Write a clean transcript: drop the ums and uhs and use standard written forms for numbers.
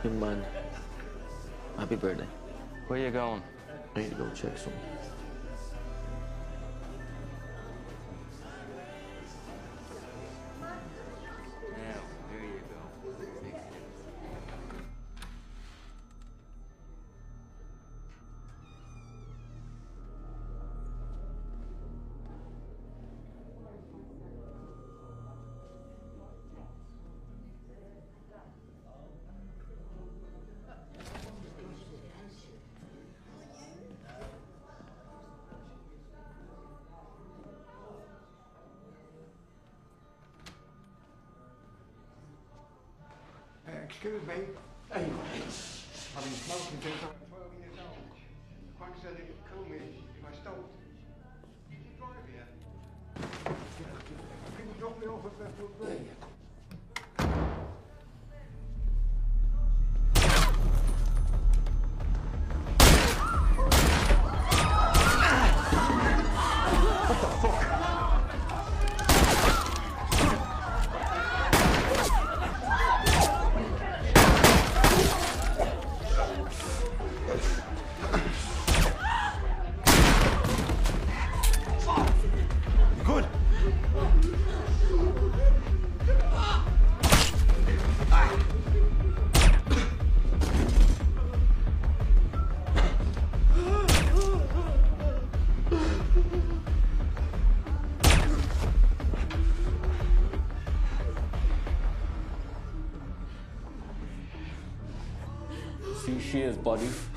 Young man, happy birthday. Where you going? I need to go check some. Now, there you go. Excuse me. Hey, I've been smoking since I was 12 years old. Quack said he could kill me if I stopped. Did you drive here? Can you drop me off at Bedford Green? Good. See, she is, buddy.